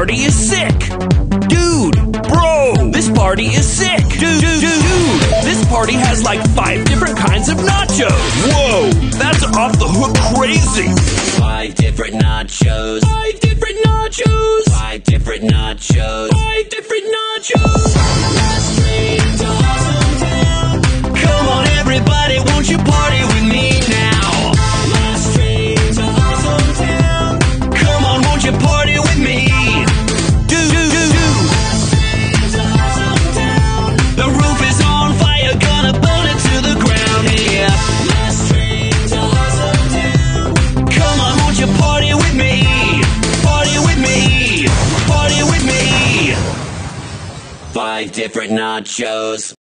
party is sick. Dude, bro, this party is sick. Dude, this party has like 5 different kinds of nachos. Whoa, that's off the hook crazy. 5 different nachos. 5 different nachos. 5 different nachos. 5 different nachos. Last train to Awesome Town. Come on everybody, won't you party with me now? Last train to Awesome Town. Come on, won't you party with me? Last train to Awesome Town. The roof is on fire, gonna burn it to the ground. Yeah. Last train to Awesome Town. Come on, won't you party with me? Party with me. Party with me. 5 different nachos.